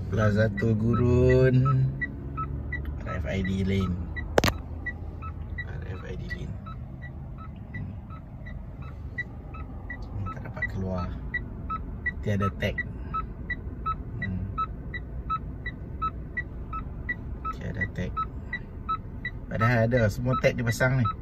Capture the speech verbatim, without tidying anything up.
Plaza Tua Gurun, R F I D lane, R F I D lane. hmm. Tak dapat keluar, tiada tag. hmm. Tiada tag. Padahal ada, semua tag dipasang ni.